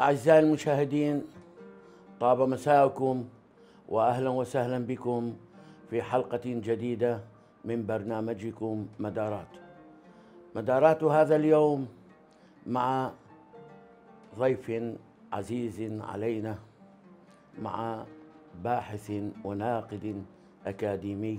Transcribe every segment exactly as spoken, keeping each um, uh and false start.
أعزائي المشاهدين، طاب مساءكم وأهلا وسهلا بكم في حلقة جديدة من برنامجكم مدارات. مدارات هذا اليوم مع ضيف عزيز علينا، مع باحث وناقد أكاديمي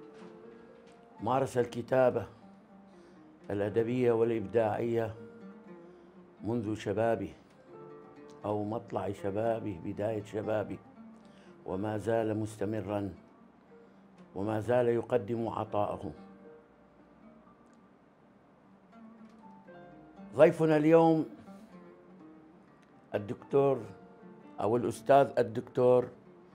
مارس الكتابة الأدبية والإبداعية منذ شبابه أو مطلع شبابه، بداية شبابه، وما زال مستمرا وما زال يقدم عطاءه. ضيفنا اليوم الدكتور أو الأستاذ الدكتور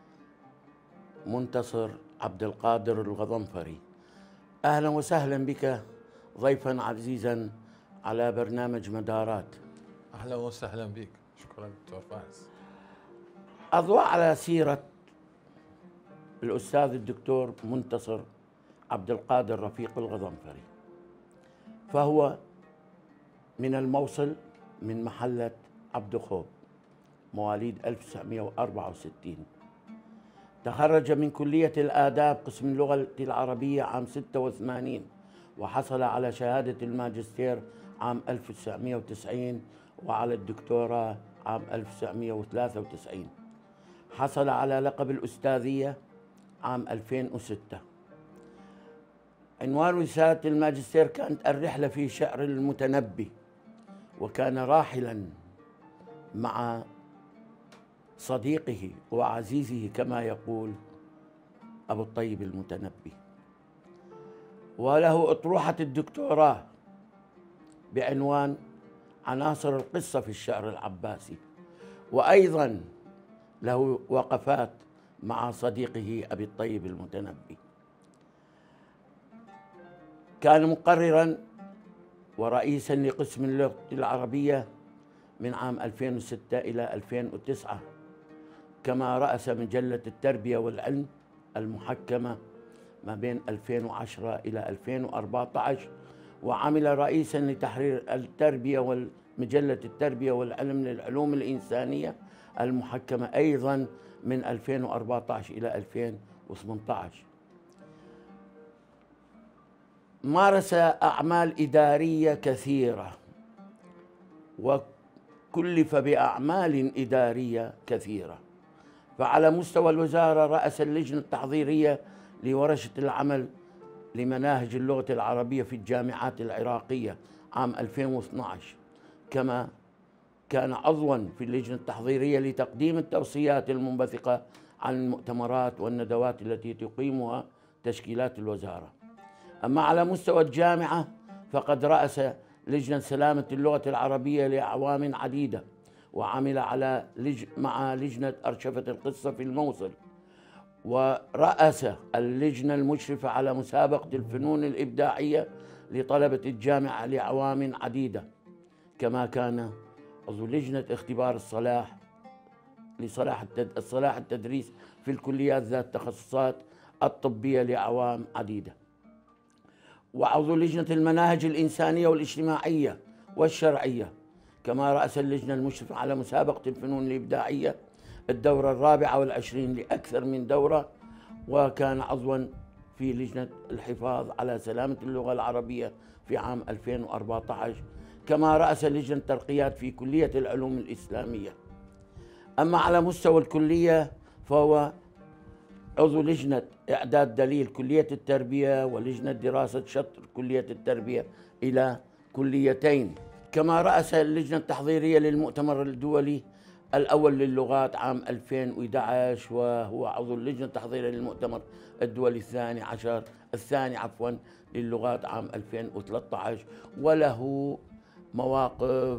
منتصر عبد القادر الغضنفري. أهلا وسهلا بك ضيفا عزيزا على برنامج مدارات. أهلا وسهلا بك، شكرا دكتور فايز. أضواء على سيرة الأستاذ الدكتور منتصر عبد القادر رفيق الغضنفري، فهو من الموصل، من محلة عبد خوب، مواليد ألف وتسعمئة وأربعة وستين. تخرج من كلية الآداب قسم اللغة العربية عام ستة وثمانين، وحصل على شهادة الماجستير عام ألف وتسعمئة وتسعين وعلى الدكتوراه عام ألف وتسعمئة وثلاثة وتسعين. حصل على لقب الأستاذية عام ألفين وستة. عنوان رسالة الماجستير كانت الرحلة في شعر المتنبي، وكان راحلا مع صديقه وعزيزه كما يقول أبو الطيب المتنبي. وله أطروحة الدكتوراه بعنوان عناصر القصة في الشعر العباسي، وأيضا له وقفات مع صديقه أبي الطيب المتنبي. كان مقررا ورئيسا لقسم اللغة العربية من عام ألفين وستة إلى ألفين وتسعة، كما رأس مجلة التربية والعلم المحكمة ما بين ألفين وعشرة إلى ألفين وأربعة عشر، وعمل رئيسا لتحرير التربية ومجلة التربية والعلم للعلوم الإنسانية المحكمة أيضا من ألفين وأربعة عشر إلى ألفين وثمانية عشر. مارس أعمال إدارية كثيرة وكلف بأعمال إدارية كثيرة، فعلى مستوى الوزارة رأس اللجنة التحضيرية لورشة العمل لمناهج اللغة العربية في الجامعات العراقية عام ألفين واثني عشر، كما كان عضوا في اللجنة التحضيرية لتقديم التوصيات المنبثقة عن المؤتمرات والندوات التي تقيمها تشكيلات الوزارة. أما على مستوى الجامعة فقد رأس لجنة سلامة اللغة العربية لأعوام عديدة، وعمل على لج... مع لجنة أرشفة القصة في الموصل، ورأس اللجنة المشرفة على مسابقة الفنون الإبداعية لطلبة الجامعة لأعوام عديدة، كما كان عضو لجنة اختبار الصلاح لصلاح التد... الصلاح التدريس في الكليات ذات التخصصات الطبية لأعوام عديدة، وعضو لجنة المناهج الإنسانية والاجتماعية والشرعية، كما رأس اللجنة المشرفة على مسابقة الفنون الإبداعية الدورة الرابعة والعشرين لأكثر من دورة، وكان عضوا في لجنة الحفاظ على سلامة اللغة العربية في عام ألفين وأربعة عشر، كما رأس لجنة الترقيات في كلية العلوم الإسلامية. أما على مستوى الكلية فهو عضو لجنة إعداد دليل كلية التربية ولجنة دراسة شطر كلية التربية إلى كليتين، كما رأس اللجنة التحضيرية للمؤتمر الدولي الأول للغات عام ألفين وأحد عشر، وهو عضو اللجنة التحضيرية للمؤتمر الدولي الثاني عشر الثاني عفوا للغات عام ألفين وثلاثة عشر، وله مواقف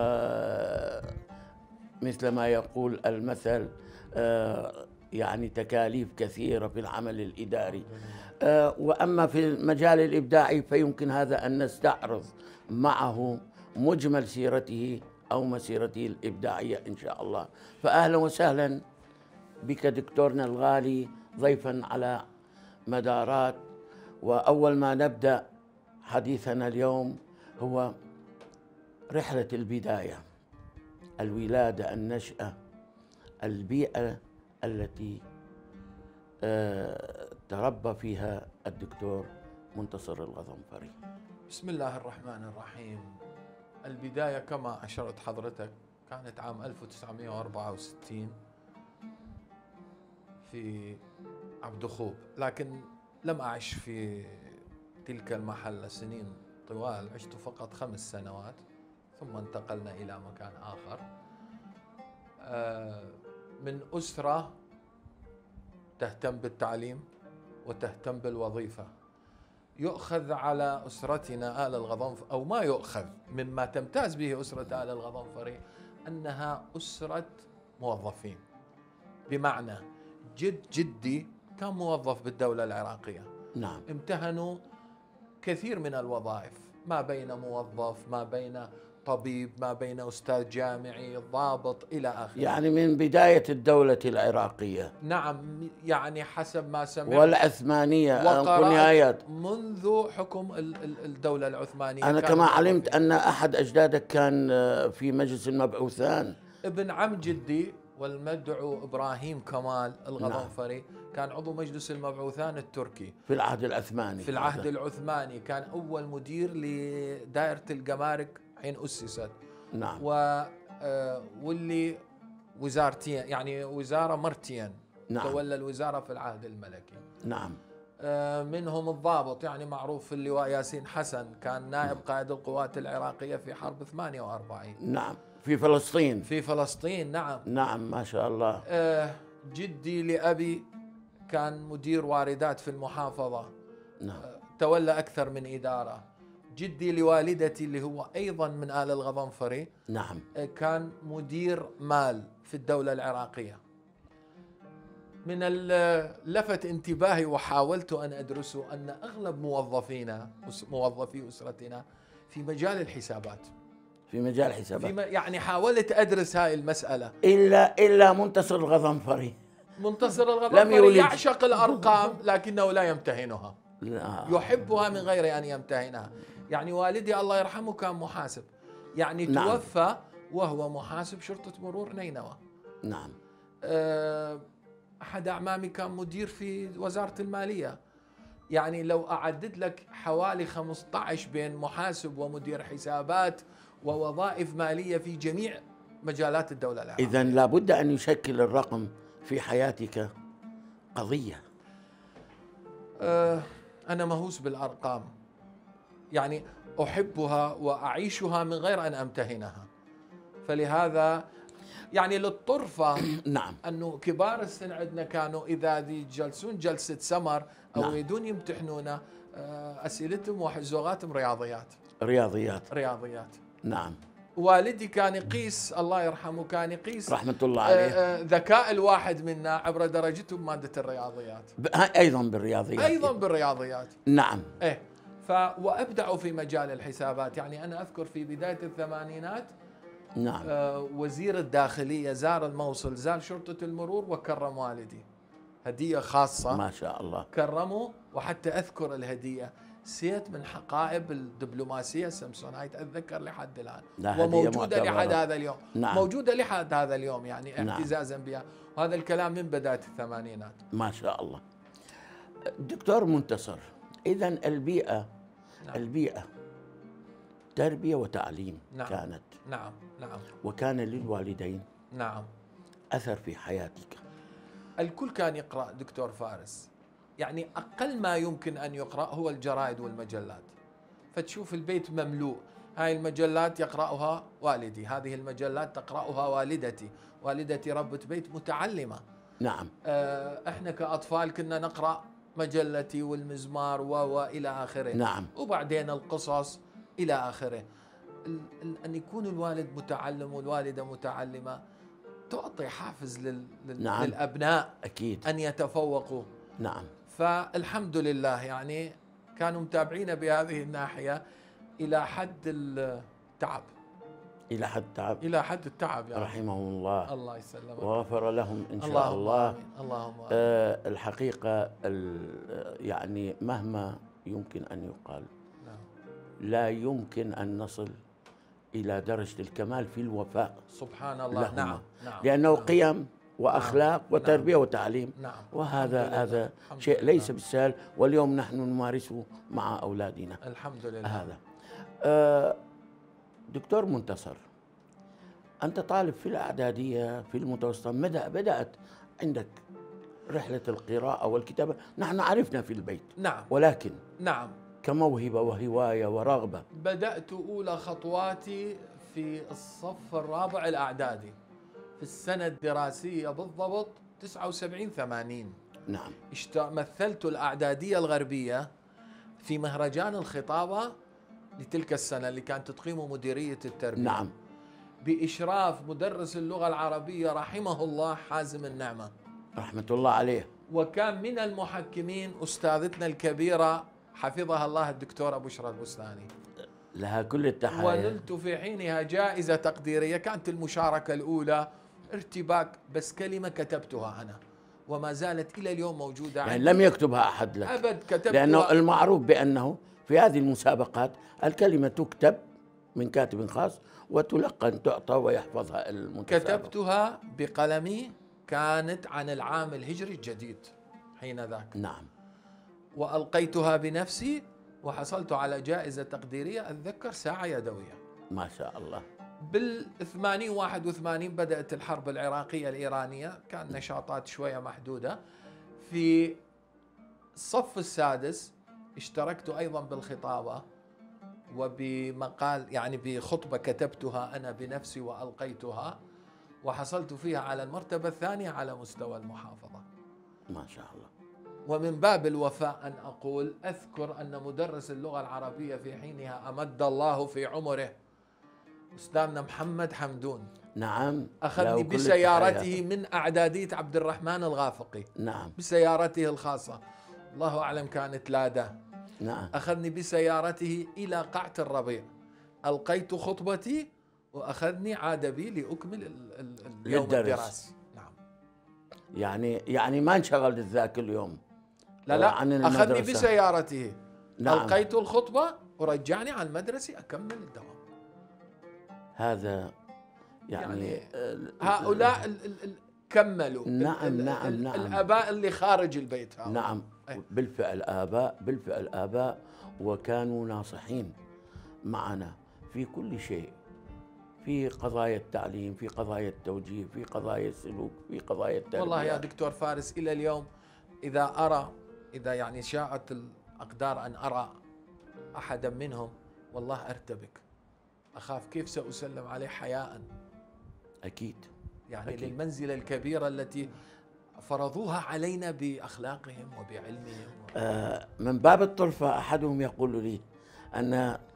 ومثل ما يقول المثل يعني تكاليف كثيرة في العمل الإداري. وأما في المجال الإبداعي فيمكن هذا أن نستعرض معه مجمل سيرته أو مسيرته الإبداعية إن شاء الله. فأهلا وسهلا بك دكتورنا الغالي ضيفا على مدارات. وأول ما نبدأ حديثنا اليوم هو رحلة البداية. الولادة، النشأة، البيئة التي آه، تربى فيها الدكتور منتصر الغضنفري. بسم الله الرحمن الرحيم. البداية كما أشرت حضرتك كانت عام ألف وتسعمئة وأربعة وستين في عبد خوب، لكن لم أعش في تلك المحلة سنين طوال، عشت فقط خمس سنوات ثم انتقلنا إلى مكان آخر. من أسرة تهتم بالتعليم وتهتم بالوظيفة. يؤخذ على أسرتنا آل الغضنفري، أو ما يؤخذ، مما تمتاز به أسرة آل الغضنفري أنها أسرة موظفين. بمعنى جد جدي كان موظف بالدولة العراقية. نعم. امتهنوا كثير من الوظائف، ما بين موظف، ما بين طبيب، ما بين أستاذ جامعي، ضابط، إلى آخره. يعني من بداية الدولة العراقية. نعم، يعني حسب ما سمعت. والعثمانية وقرأت منذ حكم الدولة العثمانية. أنا كما علمت أن أحد أجدادك كان في مجلس المبعوثان. ابن عم جدي والمدعو إبراهيم كمال الغضنفري نعم. كان عضو مجلس المبعوثان التركي في العهد العثماني. في العهد العثماني كان أول مدير لدائرة الجمارك حين أسست. نعم. و واللي وزارتين، يعني وزارة مرتين. نعم. تولى الوزارة في العهد الملكي. نعم. منهم الضابط، يعني معروف في اللواء ياسين حسن، كان نائب قائد القوات العراقية في حرب ثمانية وأربعين. نعم. في فلسطين. في فلسطين نعم. نعم ما شاء الله. جدي لأبي كان مدير واردات في المحافظة. نعم. تولى أكثر من إدارة. جدي لوالدتي اللي هو أيضا من آل الغضنفري نعم كان مدير مال في الدولة العراقية. من لفت انتباهي وحاولت أن أدرسه أن أغلب موظفينا موظفي أسرتنا في مجال الحسابات. في مجال الحسابات. في يعني حاولت أدرس هاي المسألة. إلا إلا منتصر الغضنفري. منتصر الغضنفري يعشق الأرقام لكنه لا يمتهنها. لا. يحبها من غير أن يمتهنها. يعني والدي الله يرحمه كان محاسب، يعني نعم. توفى وهو محاسب شرطة مرور نينوى. نعم. أحد أعمامي كان مدير في وزارة المالية. يعني لو أعدد لك حوالي خمسة عشر بين محاسب ومدير حسابات ووظائف مالية في جميع مجالات الدولة العراقية. إذن لابد أن يشكل الرقم في حياتك قضية. أه أنا مهووس بالأرقام، يعني أحبها وأعيشها من غير أن أمتهنها. فلهذا يعني للطرفة نعم أنه كبار السن عندنا كانوا إذا يجلسون جلسة سمر أو نعم. يريدون يمتحنونا أسئلتهم وزوغاتهم رياضيات رياضيات رياضيات نعم. والدي كان يقيس، الله يرحمه، كان يقيس رحمة الله عليه ذكاء الواحد منا عبر درجته بمادة الرياضيات. أيضا بالرياضيات. أيضا بالرياضيات نعم. إيه ف وأبدعوا في مجال الحسابات. يعني أنا أذكر في بداية الثمانينات نعم. آه وزير الداخلية زار الموصل، زار شرطة المرور وكرم والدي هدية خاصة. ما شاء الله. كرموا، وحتى أذكر الهدية سيت من حقائب الدبلوماسية السامسونايت، أتذكر لحد الآن وموجودة لحد هذا اليوم. نعم. موجودة لحد هذا اليوم، يعني اعتزازا بها. وهذا الكلام من بداية الثمانينات. ما شاء الله. دكتور منتصر، إذن البيئة نعم. البيئة تربية وتعليم. نعم. كانت نعم نعم وكان للوالدين نعم أثر في حياتك. الكل كان يقرأ دكتور فارس، يعني أقل ما يمكن أن يقرأ هو الجرائد والمجلات. فتشوف البيت مملوء، هاي المجلات يقرأها والدي، هذه المجلات تقرأها والدتي، والدتي ربة بيت متعلمة. نعم. احنا كأطفال كنا نقرأ مجلتي والمزمار وإلى آخره. نعم. وبعدين القصص إلى آخره. أن يكون الوالد متعلم والوالدة متعلمة تعطي حافز لل... نعم. للأبناء أكيد أن يتفوقوا. نعم. فالحمد لله يعني كانوا متابعين بهذه الناحية إلى حد التعب. إلى حد التعب. إلى حد التعب يعني. رحمهم الله. الله يسلمك. وغفر لهم إن شاء اللهم الله. آمين. اللهم آمين. آه الحقيقة يعني مهما يمكن أن يقال نعم. لا يمكن أن نصل إلى درجة الكمال في الوفاء سبحان الله. لهما. نعم نعم لأنه نعم. قيم وأخلاق نعم. وتربية وتعليم. نعم. وهذا الحمد لله. هذا الحمد شيء لله. ليس بالسهل، واليوم نحن نمارسه مع أولادنا. الحمد لله. هذا آه، دكتور منتصر، أنت طالب في الإعدادية في المتوسطة، بدأ بدأت عندك رحلة القراءة والكتابة، نحن عرفنا في البيت، نعم ولكن نعم كموهبة وهواية ورغبة. بدأت أولى خطواتي في الصف الرابع الأعدادي في السنة الدراسية بالضبط تسعة وسبعين ثمانين. نعم. اشت- مثلت الأعدادية الغربية في مهرجان الخطابة لتلك السنة اللي كانت تقيمه مديرية التربية. نعم. بإشراف مدرس اللغة العربية رحمه الله حازم النعمة، رحمة الله عليه. وكان من المحكمين أستاذتنا الكبيرة حفظها الله الدكتورة بشرى البستاني، لها كل التحية. ونلت في حينها جائزة تقديرية. كانت المشاركة الأولى ارتباك، بس كلمة كتبتها أنا وما زالت إلى اليوم موجودة يعني عندي. لم يكتبها أحد لك؟ أبد كتبتها. لأنه المعروف بأنه في هذه المسابقات الكلمة تكتب من كاتب خاص وتلقن تعطى ويحفظها المتسابق. كتبتها بقلمي، كانت عن العام الهجري الجديد حين ذاك. نعم. وألقيتها بنفسي وحصلت على جائزة تقديرية أتذكر ساعة يدوية. ما شاء الله. بالثمانين واحد وثمانين بدأت الحرب العراقية الإيرانية، كان نشاطات شوية محدودة. في الصف السادس اشتركت أيضا بالخطابة وبمقال، يعني بخطبة كتبتها أنا بنفسي وألقيتها، وحصلت فيها على المرتبة الثانية على مستوى المحافظة. ما شاء الله. ومن باب الوفاء أن أقول أذكر أن مدرس اللغة العربية في حينها أمد الله في عمره أستاذنا محمد حمدون، نعم. أخذني له كل بسيارته التحية. من أعدادية عبد الرحمن الغافقي، نعم. بسيارته الخاصة، الله أعلم كانت لادا. نعم. أخذني بسيارته إلى قاعة الربيع، ألقيت خطبتي وأخذني عاد بي لأكمل ال- ال- اليوم للدرس. الدراسي. نعم. يعني يعني ما انشغل ذاك اليوم. لا لا عن أخذني المدرسة. بسيارته. نعم. ألقيت الخطبة ورجعني على المدرسة أكمل الدوام. هذا يعني, يعني ال- هؤلاء ال ال ال كملوا. نعم، ال ال نعم، ال نعم. الآباء اللي خارج البيت هؤلاء. نعم. أي. بالفعل آباء، بالفعل آباء، وكانوا ناصحين معنا في كل شيء، في قضايا التعليم، في قضايا التوجيه، في قضايا السلوك، في قضايا التربية. والله يا دكتور فارس إلى اليوم إذا أرى، إذا يعني شاءت الأقدار أن أرى أحدا منهم والله أرتبك، أخاف كيف سأسلم عليه حياء. أكيد. يعني أكيد. للمنزلة الكبيرة التي فرضوها علينا بأخلاقهم وبعلمهم. آه، من باب الطرفة أحدهم يقول لي أن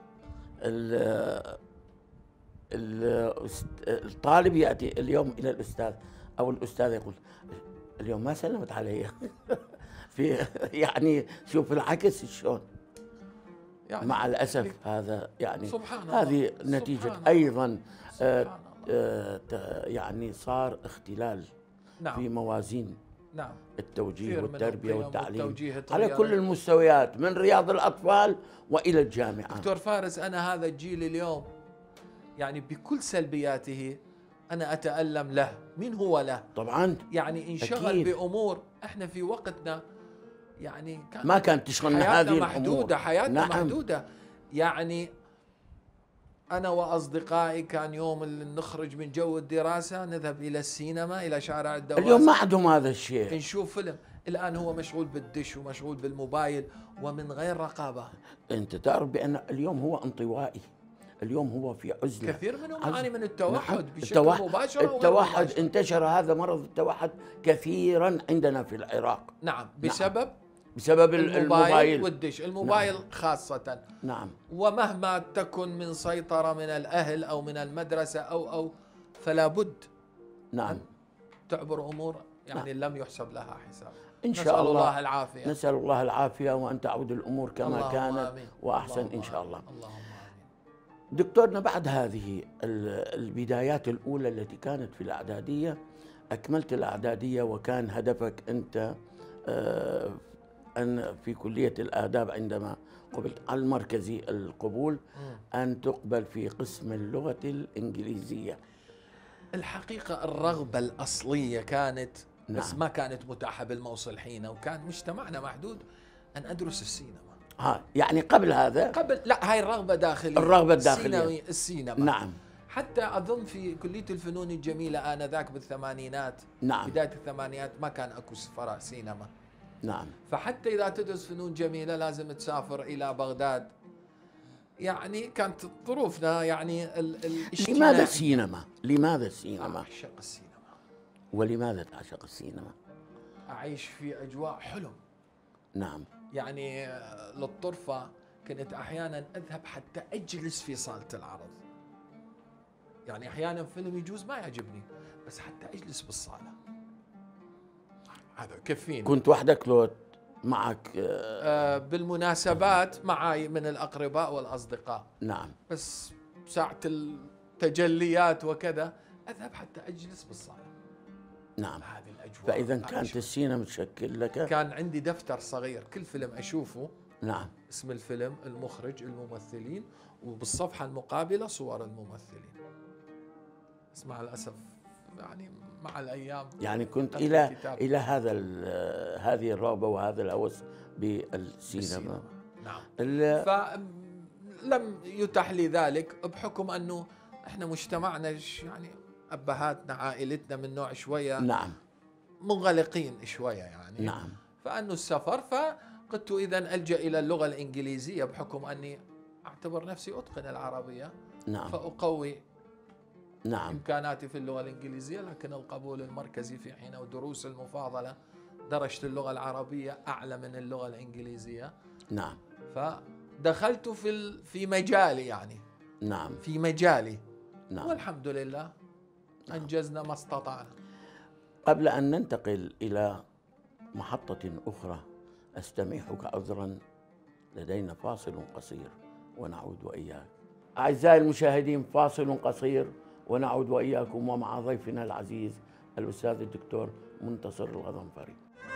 ال- ال- الطالب يأتي اليوم إلى الأستاذ أو الأستاذ يقول اليوم ما سلمت علي. في يعني شوف العكس شلون. يعني مع الأسف هذا يعني سبحان الله. هذه نتيجة سبحان الله. أيضا آه، سبحان الله. آه، ت- يعني صار اختلال نعم. في موازين نعم. التوجيه كثير من والتربية القيم والتعليم والتوجيه على تغيرت. كل المستويات، من رياض الأطفال وإلى الجامعة. دكتور فارس، أنا هذا الجيل اليوم يعني بكل سلبياته أنا أتألم له. من هو له؟ طبعا يعني انشغل أكيد. بأمور إحنا في وقتنا يعني كان ما كانت تشغلنا هذه حياتنا الأمور. محدودة، حياتنا نعم. محدودة. يعني أنا وأصدقائي كان يوم اللي نخرج من جو الدراسة نذهب إلى السينما، إلى شارع الدواسة، اليوم ما عندهم هذا الشيء. نشوف فيلم. الآن هو مشغول بالدش ومشغول بالموبايل ومن غير رقابة. أنت تعرف بأن اليوم هو انطوائي، اليوم هو في عزلة. كثير منهم عزل. يعاني من التوحد نعم. بشكل التوح- مباشر أو غير التوحد مباشر. انتشر هذا مرض التوحد كثيرا عندنا في العراق. نعم، بسبب بسبب الموبايل, الموبايل والدش، الموبايل نعم. خاصة. نعم. ومهما تكن من سيطرة من الأهل أو من المدرسة أو أو فلا بد نعم. تعبر أمور يعني لم يحسب لها حساب. إن شاء نسأل الله. الله العافية. نسأل الله العافية وأن تعود الأمور كما اللهم كانت آمين. وأحسن اللهم إن شاء الله. آمين. اللهم آمين. دكتورنا، بعد هذه ال- البدايات الأولى التي كانت في الإعدادية، أكملت الإعدادية وكان هدفك أنت آه، أن في كلية الآداب عندما قبلت على المركزي القبول أن تقبل في قسم اللغة الإنجليزية. الحقيقة الرغبة الأصلية كانت، بس نعم. ما كانت متاحة بالموصل حين، وكان مجتمعنا محدود، أن أدرس السينما. ها يعني قبل هذا قبل، لا، هاي الرغبة داخلية. الرغبة الداخلية. السينما, السينما. نعم. حتى أظن في كلية الفنون الجميلة آنذاك بالثمانينات، نعم. بداية الثمانينات، ما كان أكو سفراء سينما. نعم. فحتى إذا تدرس فنون جميلة لازم تسافر إلى بغداد. يعني كانت ظروفنا يعني الاجتماعية. لماذا السينما؟ لماذا السينما؟ أعشق السينما. ولماذا تعشق السينما؟ أعيش في أجواء حلم. نعم. يعني للطرفة كنت أحيانا أذهب حتى أجلس في صالة العرض. يعني أحيانا فيلم يجوز ما يعجبني، بس حتى أجلس بالصالة هذا كفين. كنت وحدك لو معك؟ آه بالمناسبات معي من الأقرباء والأصدقاء. نعم. بس ساعة التجليات وكذا أذهب حتى أجلس بالصالة. نعم. هذه الأجواء. فإذا كانت السينما تشكل لك؟ كان عندي دفتر صغير كل فيلم أشوفه. نعم. اسم الفيلم، المخرج، الممثلين، وبالصفحة المقابلة صور الممثلين. بس مع الأسف يعني مع الأيام يعني كنت إلى الكتاب. إلى هذا هذه الرغبة وهذا الهوس بالسينما. نعم. فلم يتح لي ذلك بحكم أنه إحنا مجتمعنا يعني أبهاتنا عائلتنا من نوع شوية نعم منغلقين شوية يعني. نعم. فأنه السفر، فقلت إذا ألجأ إلى اللغة الإنجليزية بحكم أني أعتبر نفسي أتقن العربية. نعم. فأقوي نعم إمكاناتي في اللغة الإنجليزية، لكن القبول المركزي في حين ودروس المفاضلة درجة اللغة العربية أعلى من اللغة الإنجليزية. نعم. فدخلت في في مجالي يعني. نعم. في مجالي. نعم. والحمد لله أنجزنا ما استطعنا. قبل أن ننتقل إلى محطة أخرى أستميحك عذرا، لدينا فاصل قصير ونعود وإياك. أعزائي المشاهدين، فاصل قصير ونعود وإياكم ومع ضيفنا العزيز الأستاذ الدكتور منتصر الغضنفري.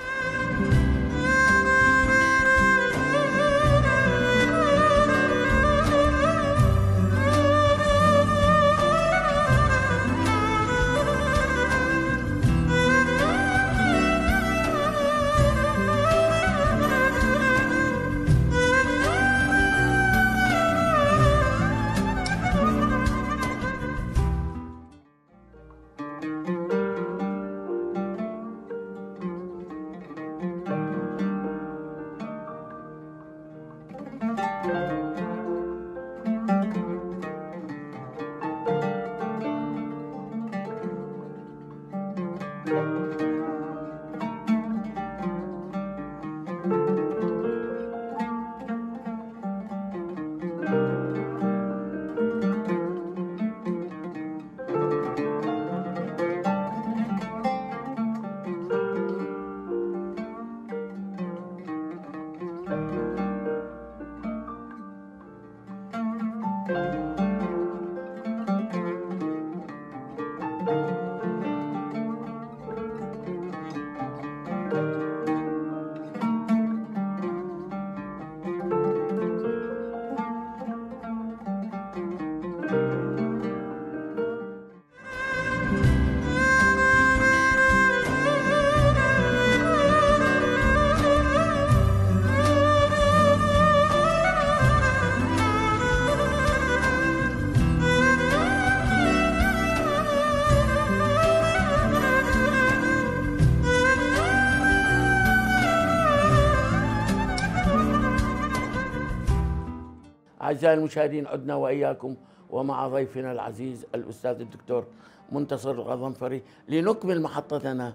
أعزائي المشاهدين، عدنا وإياكم ومع ضيفنا العزيز الأستاذ الدكتور منتصر الغضنفري لنكمل محطتنا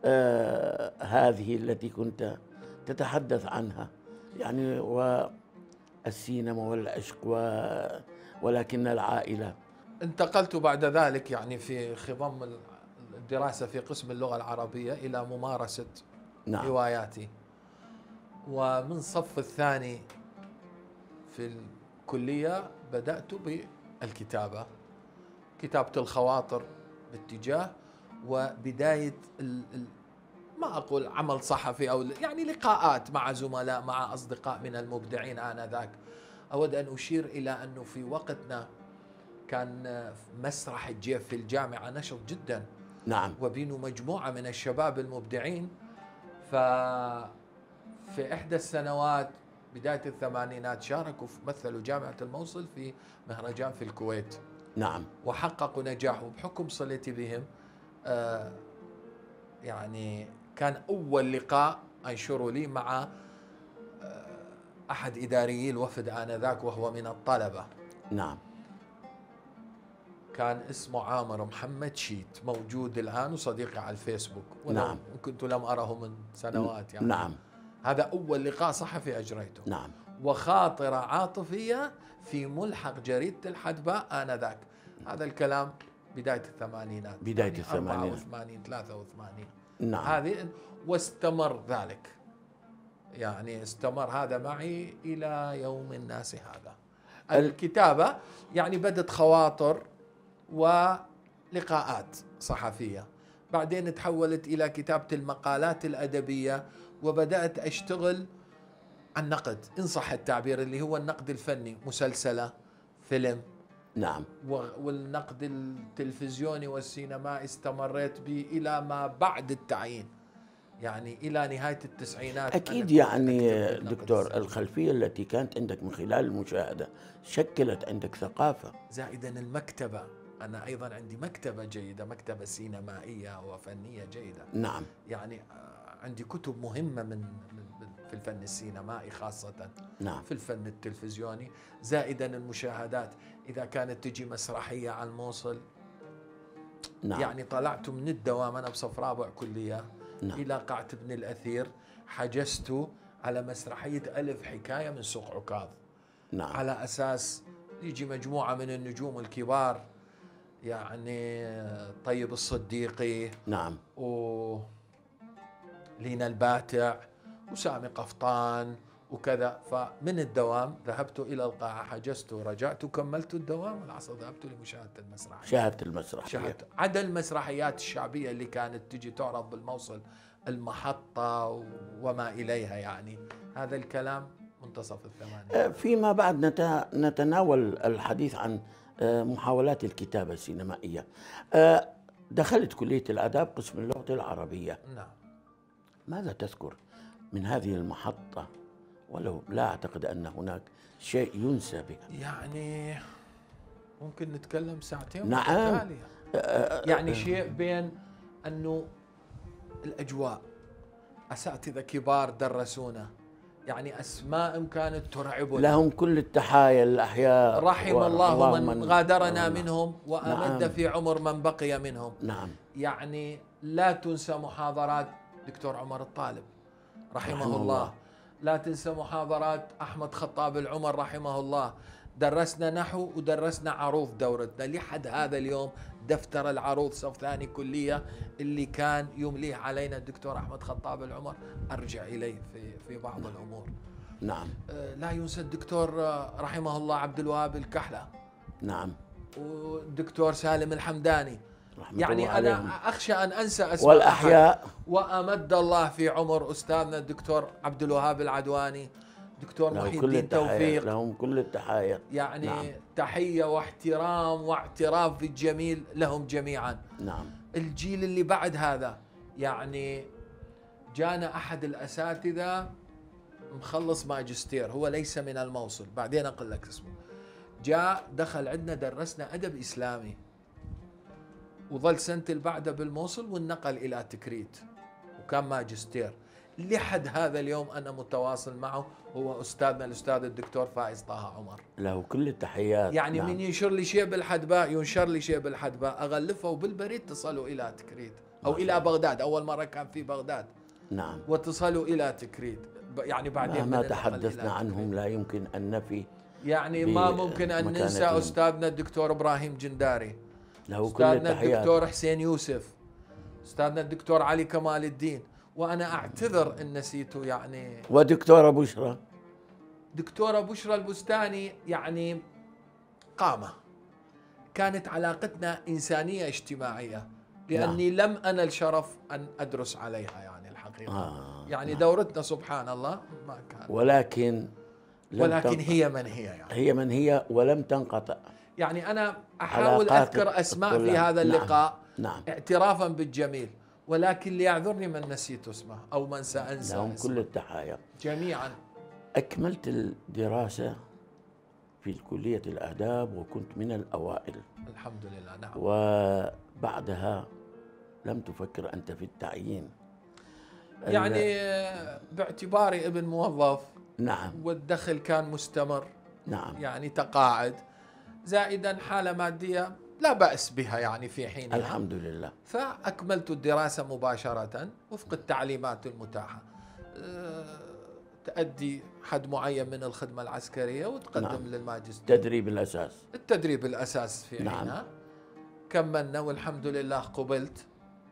آه هذه التي كنت تتحدث عنها، يعني والسينما والعشق و ولكن العائلة. انتقلت بعد ذلك يعني في خضم الدراسة في قسم اللغة العربية إلى ممارسة نعم. هواياتي. ومن صف الثاني في الكلية بدأت بالكتابة، كتابة الخواطر باتجاه، وبداية ما أقول عمل صحفي أو يعني لقاءات مع زملاء مع أصدقاء من المبدعين آنذاك. أود أن أشير إلى أنه في وقتنا كان مسرح الجيف في الجامعة نشط جدا. نعم. وبينه مجموعة من الشباب المبدعين. ففي إحدى السنوات بداية الثمانينات شاركوا مثلوا جامعة الموصل في مهرجان في الكويت. نعم. وحققوا نجاح. وبحكم صلتي بهم آه يعني كان أول لقاء أنشره لي مع آه أحد إداريي الوفد آنذاك وهو من الطلبة. نعم. كان اسمه عامر محمد شيت، موجود الآن وصديقي على الفيسبوك. نعم. كنت لم أره من سنوات يعني. نعم. هذا أول لقاء صحفي أجريته. نعم. وخاطرة عاطفية في ملحق جريدة الحدباء آنذاك. هذا الكلام بداية الثمانينات. بداية يعني الثمانينات. أربعة وثمانين ثلاثة وثمانين. نعم. هذه واستمر ذلك. يعني استمر هذا معي إلى يوم الناس هذا. الكتابة يعني بدت خواطر ولقاءات صحفية، بعدين تحولت إلى كتابة المقالات الأدبية، وبدأت أشتغل عن نقد إن صح التعبير اللي هو النقد الفني، مسلسلة، فيلم. نعم. والنقد التلفزيوني والسينما استمريت به إلى ما بعد التعيين، يعني إلى نهاية التسعينات. أكيد يعني دكتور الخلفية التي كانت عندك من خلال المشاهدة شكلت عندك ثقافة. زائدا المكتبة، أنا أيضا عندي مكتبة جيدة، مكتبة سينمائية وفنية جيدة. نعم. يعني عندي كتب مهمة من في الفن السينمائي خاصة. نعم. في الفن التلفزيوني، زائدا المشاهدات. إذا كانت تجي مسرحية عن الموصل، نعم. يعني طلعت من الدوام أنا بصف رابع كلية. نعم. إلى قاعة ابن الأثير، حجزت على مسرحية ألف حكاية من سوق عكاظ. نعم. على أساس يجي مجموعة من النجوم الكبار، يعني طيب الصديقي. نعم. ولينا الباتع وسامي قفطان وكذا. فمن الدوام ذهبت إلى القاعة، حجزت ورجعت وكملت الدوام، والعصر ذهبت لمشاهدة المسرحية. شاهدت المسرحية. شاهدت عدا المسرحيات الشعبية اللي كانت تجي تعرض بالموصل، المحطة وما إليها، يعني هذا الكلام منتصف الثمانينات. فيما بعد نتناول الحديث عن محاولات الكتابة السينمائية. دخلت كلية الآداب قسم اللغة العربية. نعم. ماذا تذكر من هذه المحطة، ولو لا أعتقد أن هناك شيء ينسى بها؟ يعني ممكن نتكلم ساعتين. نعم. يعني شيء بين أنه الأجواء، أساتذة كبار درسونا، يعني أسماء كانت ترعبنا، لهم كل التحايا الأحياء، رحم الله من, من غادرنا الله منهم وأمد نعم. في عمر من بقي منهم. نعم. يعني لا تنسى محاضرات دكتور عمر الطالب رحمه, رحمه الله. الله لا تنسى محاضرات أحمد خطاب العمر رحمه الله. درسنا نحو ودرسنا عروض دورتنا لحد هذا اليوم. دفتر العروض صف ثاني كلية اللي كان يمليه علينا الدكتور أحمد خطاب العمر أرجع إليه في في بعض نعم. الأمور. نعم. لا ينسى الدكتور رحمه الله عبد الوهاب الكحلة. نعم. والدكتور سالم الحمداني. يعني أنا عليهم. أخشى أن أنسى أسماء والأحياء. وأمد الله في عمر أستاذنا الدكتور عبد الوهاب العدواني، دكتور محي الدين توفيق، لهم كل التحايا. يعني نعم. تحية واحترام واعتراف بالجميل لهم جميعا. نعم. الجيل اللي بعد هذا، يعني جانا أحد الأساتذة مخلص ماجستير، هو ليس من الموصل، بعدين أقول لك اسمه. جاء دخل عندنا درسنا أدب إسلامي، وظل سنة اللي بعده بالموصل وانقل إلى تكريت وكان ماجستير. لحد هذا اليوم أنا متواصل معه، هو أستاذنا الأستاذ الدكتور فائز طه عمر، له كل التحيات. يعني نعم. من ينشر لي شيء بالحدباء ينشر لي شيء بالحدباء، أغلفه وبالبريد تصلوا إلى تكريت أو إلى بغداد. أول مرة كان في بغداد. نعم. وتصلوا إلى تكريت. يعني بعدين ما تحدثنا عنهم لا يمكن أن نفي، يعني ما ممكن أن ننسى أستاذنا الدكتور إبراهيم جنداري، له كل التحيات. أستاذنا الدكتور حسين يوسف، أستاذنا الدكتور علي كمال الدين، وأنا أعتذر إن نسيته يعني. ودكتورة بشرى، دكتورة بشرى البستاني، يعني قامة. كانت علاقتنا إنسانية اجتماعية، لأني نعم. لم أنل شرف أن أدرس عليها يعني الحقيقة. الحقيقة. آه يعني نعم. دورتنا سبحان الله ما كان، ولكن لم ولكن تنقطع. هي من هي يعني. هي من هي ولم تنقطع. يعني أنا أحاول علاقات أذكر أسماء في الطلاب. هذا اللقاء نعم. نعم. اعترافا بالجميل، ولكن ليعذرني من نسيت اسمه أو من سأنسى لهم اسمه. كل التحايا. جميعا. أكملت الدراسة في كلية الآداب وكنت من الأوائل. الحمد لله. نعم. وبعدها لم تفكر أنت في التعيين؟ يعني باعتباري ابن موظف، نعم. والدخل كان مستمر، نعم. يعني تقاعد، زائدا حالة مادية لا بأس بها يعني في حينها، الحمد لله. فأكملت الدراسة مباشرة وفق التعليمات المتاحة. تأدي حد معين من الخدمة العسكرية وتقدم نعم. للماجستير. تدريب الأساس. التدريب الأساس في نعم. حينها. كملنا والحمد لله قبلت.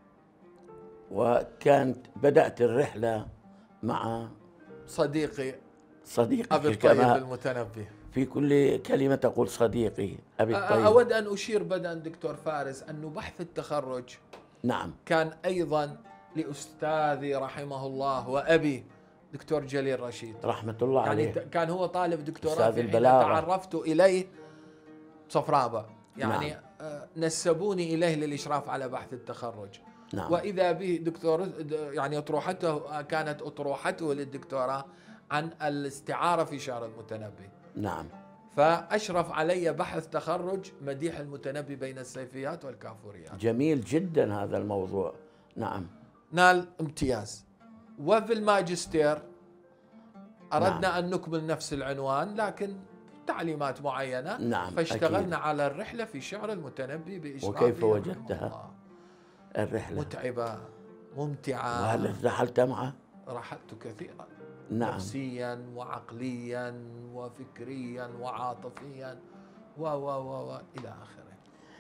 وكانت بدأت الرحلة مع صديقي صديقك أبي الطيب كما المتنبي. في كل كلمة تقول صديقي أبي الطيب. أود أن أشير بدءا دكتور فارس أنه بحث التخرج نعم. كان أيضا لأستاذي رحمه الله وأبي دكتور جليل رشيد رحمة الله يعني عليه. كان هو طالب دكتوراه أستاذ في حين البلاغة. تعرفت إليه صفرابة، يعني نعم. آه، نسبوني إليه للإشراف على بحث التخرج. نعم. وإذا به دكتور يعني أطروحته كانت أطروحته للدكتوراه عن الاستعارة في شعر المتنبي. نعم. فأشرف علي بحث تخرج مديح المتنبي بين السيفيات والكافوريات. جميل جدا هذا الموضوع. نعم. نال امتياز. وفي الماجستير أردنا نعم. أن نكمل نفس العنوان لكن تعليمات معينة. نعم. فاشتغلنا أكيد. على الرحلة في شعر المتنبي بإشرافه. وكيف وجدتها الرحلة؟ متعبة ممتعة. وهل ارتحلت معه؟ رحلت كثيرا. نعم. نفسيا وعقليا وفكريا وعاطفيا و و و و إلى آخره.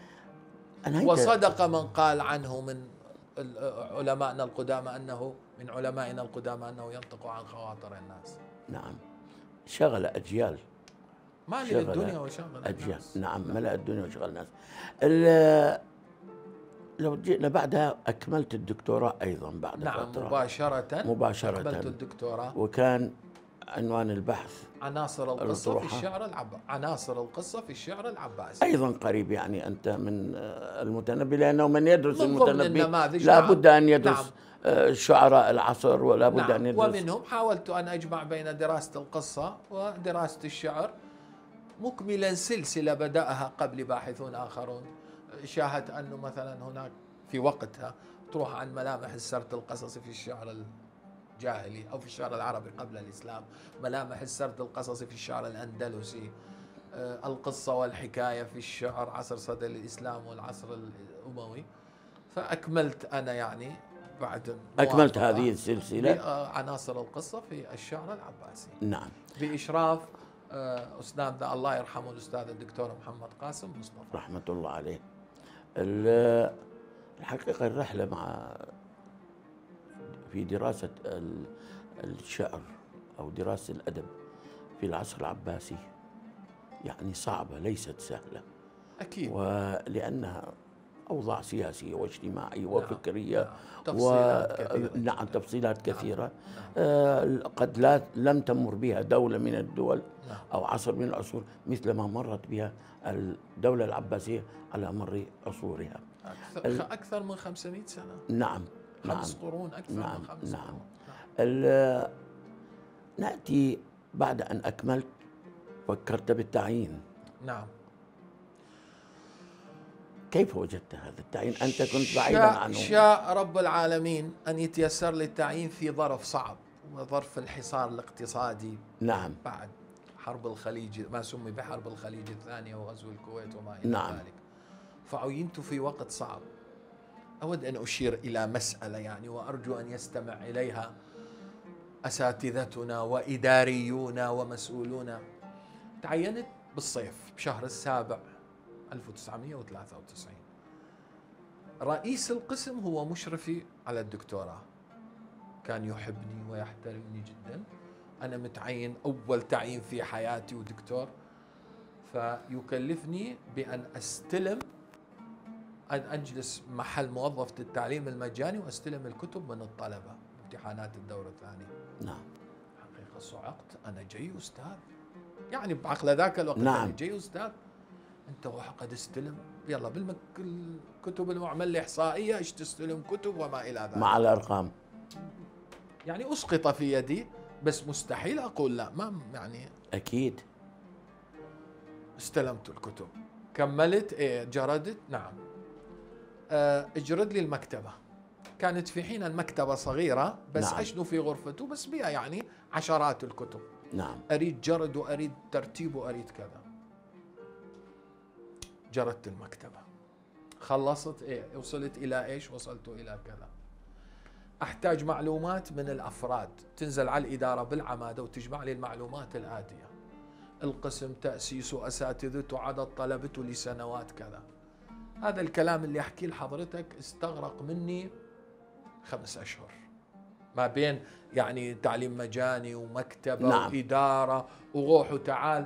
وصدق من قال عنه من علمائنا القدامى أنه من علمائنا القدامى أنه ينطق عن خواطر الناس. نعم. شغل أجيال. مالي الدنيا وشغل أجيال. الناس. نعم. ملأ الدنيا وشغل الناس. لو جئنا بعدها أكملت الدكتوراه أيضا بعد نعم فترة. مباشرة. مباشرة أكملت الدكتوراه. وكان عنوان البحث عناصر القصة في الشعر العباسي. عناصر القصة في الشعر العباسي. أيضا قريب يعني أنت من المتنبي، لأنه من يدرس من ضمن المتنبي النماذج. لا نعم. بد أن يدرس نعم. شعراء العصر ولا بد نعم. أن يدرس. ومنهم حاولت أن أجمع بين دراسة القصة ودراسة الشعر مكملا سلسلة بدأها قبل باحثون آخرون. شاهدت أنه مثلا هناك في وقتها تروح عن ملامح السرد القصصي في الشعر الجاهلي أو في الشعر العربي قبل الإسلام، ملامح السرد القصصي في الشعر الأندلسي، آه القصة والحكاية في الشعر عصر صدر الإسلام والعصر الأموي. فأكملت أنا يعني بعد أكملت هذه السلسلة عناصر القصة في الشعر العباسي. نعم. بإشراف أستاذنا الله يرحمه الأستاذ الدكتور محمد قاسم مصطفى رحمة الله عليه. الحقيقة الرحلة مع في دراسة الشعر أو دراسة الأدب في العصر العباسي يعني صعبة ليست سهلة. أكيد. ولأنها أوضاع سياسية واجتماعية وفكرية. نعم. تفصيلات كثيرة. نعم تفصيلات كثيرة. نعم. آه قد لا لم تمر بها دولة من الدول. نعم. أو عصر من العصور مثل ما مرت بها الدولة العباسية على مر عصورها. أكثر, أكثر من خمسمائة سنة. نعم. خمس نعم. قرون أكثر نعم. من خمس نعم. قرون. نعم. نأتي بعد أن أكملت فكرت بالتعيين. نعم. كيف وجدت هذا التعيين؟ أنت كنت بعيدا شاء عنه. شاء رب العالمين أن يتيسر لي التعيين في ظرف صعب وظرف الحصار الاقتصادي. نعم. بعد حرب الخليج ما سمي بحرب الخليج الثانية وغزو الكويت وما إلى نعم. ذلك. فعينت في وقت صعب. أود أن أشير إلى مسألة يعني وأرجو أن يستمع إليها أساتذتنا وإداريون ومسؤولون. تعينت بالصيف بشهر السابع ألف وتسعمائة وثلاثة وتسعين. رئيس القسم هو مشرفي على الدكتوراه، كان يحبني ويحترمني جدا. أنا متعين أول تعيين في حياتي ودكتور، فيكلفني بأن أستلم أن أجلس محل موظفة التعليم المجاني وأستلم الكتب من الطلبة امتحانات الدورة الثانية. نعم. حقيقة صعقت، أنا جاي أستاذ، يعني بعقل ذاك الوقت نعم. أنا جاي أستاذ، أنت قد استلم، يلا بالمك الكتب المعمل الإحصائية إيش تستلم كتب وما إلى ذلك مع الأرقام. يعني أسقط في يدي، بس مستحيل أقول لا، ما يعني. أكيد. استلمت الكتب، كملت، إيه جردت، نعم. آه، اجرد لي المكتبة. كانت في حين المكتبة صغيرة بس نعم. أشنو في غرفته، بس بها يعني عشرات الكتب. نعم. أريد جرد وأريد ترتيب وأريد كذا. جردت المكتبة، خلصت، إيه وصلت إلى إيش، وصلت إلى كذا. أحتاج معلومات من الأفراد، تنزل على الإدارة بالعمادة وتجمع لي المعلومات الآتية: القسم، تأسيسه، أساتذته، عدد طلبته لسنوات كذا. هذا الكلام اللي أحكيه لحضرتك استغرق مني خمس أشهر، ما بين يعني تعليم مجاني ومكتبة نعم. وإدارة وروح وتعال.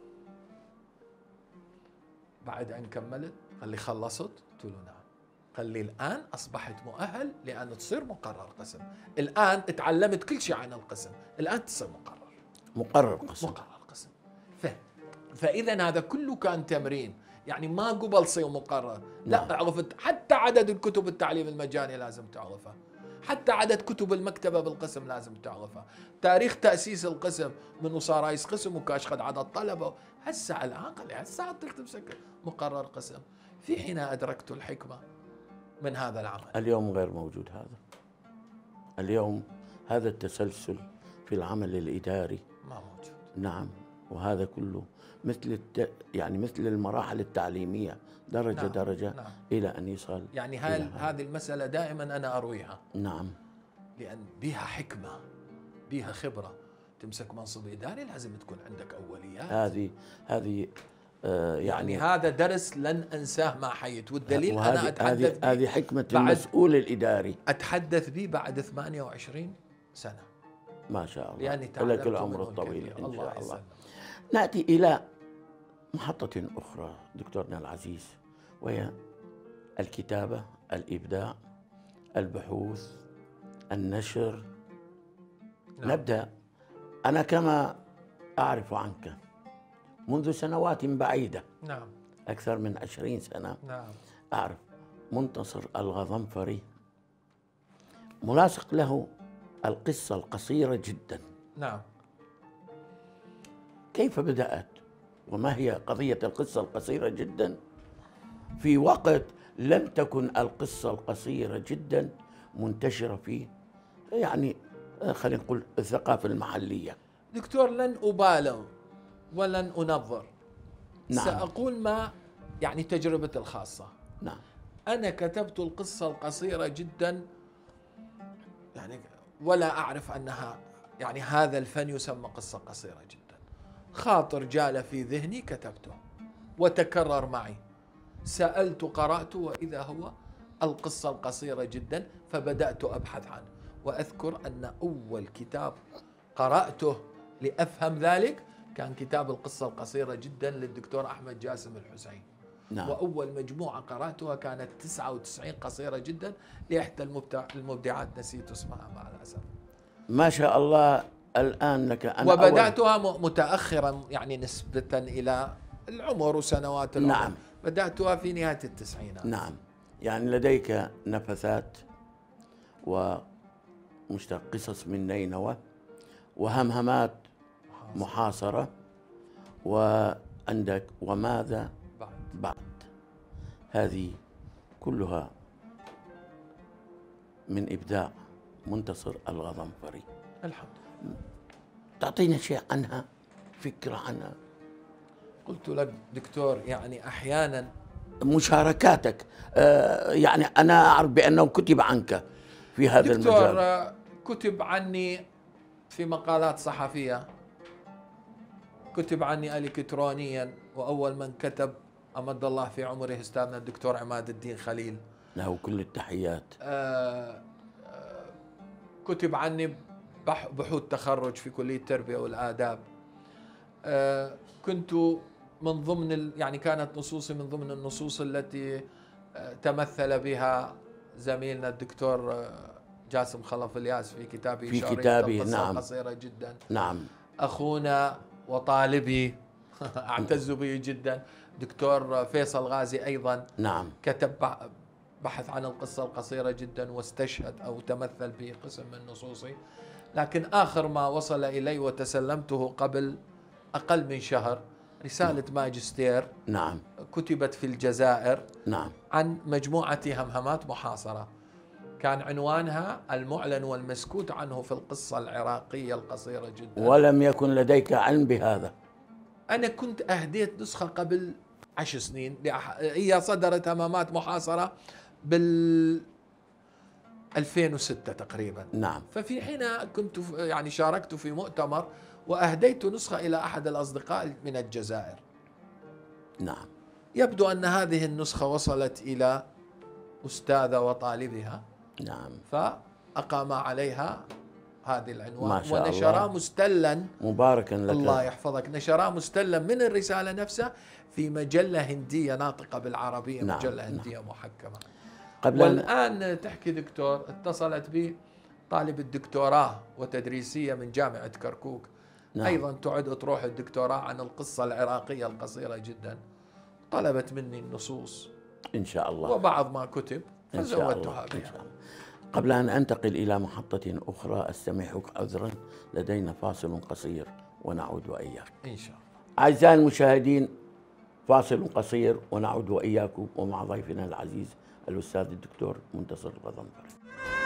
بعد أن كملت قال لي خلصت؟ قلت له نعم. قال لي الآن أصبحت مؤهل لأن تصير مقرر قسم، الآن تعلمت كل شيء عن القسم، الآن تصير مقرر مقرر قسم. مقرر قسم. ف... فإذا هذا كله كان تمرين، يعني ما قبل صير مقرر، لا. نعم. عرفت حتى عدد الكتب التعليم المجاني لازم تعرفها، حتى عدد كتب المكتبة بالقسم لازم تعرفها، تاريخ تأسيس القسم، منو صار رئيس قسم وكاش قد عدد طلبة. هسه الآن قال لي هسه تمسك مقرر قسم. في حين أدركت الحكمة من هذا العمل. اليوم غير موجود هذا. اليوم هذا التسلسل في العمل الإداري ما موجود. نعم. وهذا كله مثل الت... يعني مثل المراحل التعليمية، درجة نعم. درجة نعم. إلى أن يصل. يعني هاي هذه المسألة دائما أنا أرويها. نعم. لأن بها حكمة، بها خبرة. تمسك منصب إداري لازم تكون عندك أوليات. هذه هذه آه يعني, يعني هذا درس لن أنساه ما حييت، والدليل أنا أتحدث هذه هذه حكمة بعد المسؤول الإداري، أتحدث به بعد ثمانية وعشرين سنة. ما شاء الله. يعني لك العمر الطويل إن الله شاء الله. يسلم. نأتي إلى محطة أخرى دكتورنا العزيز، وهي الكتابة، الإبداع، البحوث، النشر. نعم. نبدأ. أنا كما أعرف عنك منذ سنوات بعيدة، نعم، أكثر من عشرين سنة، نعم، أعرف منتصر الغضنفري، ملاصق له القصة القصيرة جدا. نعم. كيف بدأت؟ وما هي قضية القصة القصيرة جدا في وقت لم تكن القصة القصيرة جدا منتشرة في يعني خلينا نقول الثقافة المحلية؟ دكتور، لن أبالغ ولن أنظر. نعم. سأقول ما يعني تجربتي الخاصة. نعم. أنا كتبت القصة القصيرة جدا، يعني ولا أعرف أنها يعني هذا الفن يسمى قصة قصيرة جدا. خاطر جال في ذهني كتبته وتكرر معي، سألت قرأت وإذا هو القصة القصيرة جدا، فبدأت أبحث عنه. وأذكر أن أول كتاب قرأته لأفهم ذلك كان كتاب القصة القصيرة جدا للدكتور أحمد جاسم الحسين. نعم. وأول مجموعة قرأتها كانت تسعة وتسعين قصيرة جدا لإحدى المبدعات، نسيت اسمها مع الأسف. ما شاء الله. الآن لك أنا وبدأتها متأخرا يعني نسبة إلى العمر وسنوات العمر. نعم. بدأتها في نهاية التسعينات. نعم. يعني لديك نفثات ومشتق قصص من نينوى وهمهمات محاصرة، وعندك وماذا بعد. بعد. هذه كلها من إبداع منتصر الغضنفري. الحمد لله. تعطينا شيء عنها، فكرة عنها. قلت لك دكتور، يعني أحيانا مشاركاتك، آه يعني أنا أعرف بأنه كتب عنك في هذا دكتور المجال. كتب عني في مقالات صحفية، كتب عني إلكترونيا، وأول من كتب أمد الله في عمره أستاذنا الدكتور عماد الدين خليل، له كل التحيات. آه آه كتب عني بحوث تخرج في كلية التربية والآداب. آه كنت من ضمن يعني كانت نصوصي من ضمن النصوص التي آه تمثل بها زميلنا الدكتور جاسم خلف الياس في كتابه في شعرية كتابه، القصة نعم. قصيرة جدا. نعم. أخونا وطالبي أعتز به جدا دكتور فيصل غازي أيضا نعم. كتب بحث عن القصة القصيرة جدا واستشهد أو تمثل في قسم من نصوصي. لكن آخر ما وصل إلي وتسلمته قبل أقل من شهر رسالة ماجستير نعم. كتبت في الجزائر نعم. عن مجموعة همهمات محاصرة، كان عنوانها المعلن والمسكوت عنه في القصة العراقية القصيرة جدا. ولم يكن لديك علم بهذا؟ أنا كنت أهديت نسخة قبل عشر سنين، هي صدرت همهمات محاصرة بال ألفين وستة تقريبا. نعم. ففي حينها كنت يعني شاركت في مؤتمر وأهديت نسخة إلى أحد الأصدقاء من الجزائر. نعم. يبدو أن هذه النسخة وصلت إلى أستاذة وطالبها. نعم. فأقام عليها هذه العنوان ما شاء ونشراه الله. مستلا. مباركا لك. الله يحفظك. نشراه مستلا من الرسالة نفسها في مجلة هندية ناطقة بالعربية. نعم. مجلة هندية نعم. محكمة. قبل والآن تحكي دكتور اتصلت بي طالب الدكتوراه وتدريسية من جامعة كركوك. نعم. أيضا تعد تروح الدكتوراه عن القصة العراقية القصيرة جدا. طلبت مني النصوص إن شاء الله وبعض ما كتب فزودتها بها. قبل أن أنتقل إلى محطة أخرى أستمعك عذرا، لدينا فاصل قصير ونعود وإياك إن شاء الله. أعزائي المشاهدين، فاصل قصير ونعود وإياكم ومع ضيفنا العزيز الأستاذ الدكتور منتصر الغضنفري.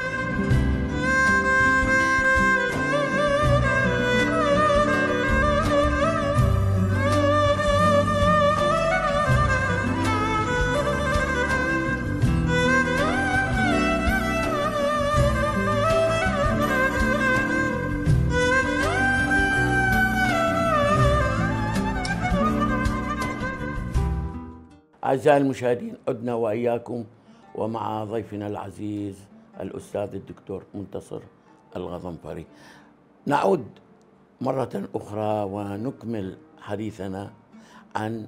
أعزائي المشاهدين، عدنا وإياكم ومع ضيفنا العزيز الأستاذ الدكتور منتصر الغضنفري. نعود مرة أخرى ونكمل حديثنا عن